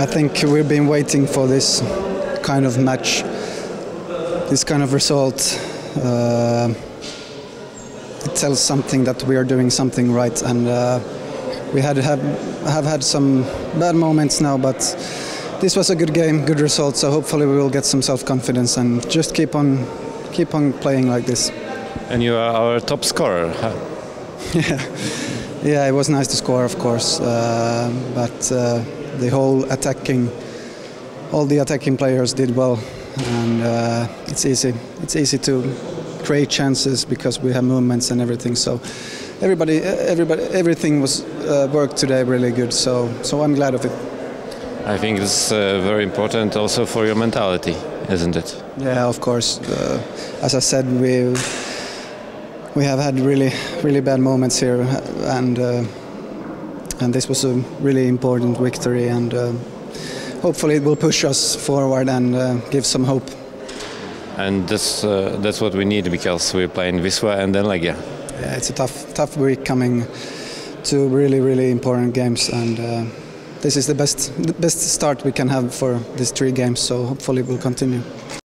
I think we've been waiting for this kind of match, this kind of result. It tells something that we are doing something right, and we have had some bad moments now, but this was a good game, good result. So hopefully we will get some self-confidence and just keep on playing like this. And you are our top scorer. Huh? Yeah, it was nice to score, of course, but the whole all the attacking players did well, and it's easy to create chances because we have movements and everything. So everything was worked today really good. So I'm glad of it. I think it's very important also for your mentality, isn't it? Yeah, of course. As I said, we have had really bad moments here, and this was a really important victory, and hopefully it will push us forward and give some hope. And that's what we need, because we're playing Wisła and then Legia. Yeah, it's a tough week coming to really important games, and this is the best start we can have for these 3 games. So hopefully we'll continue.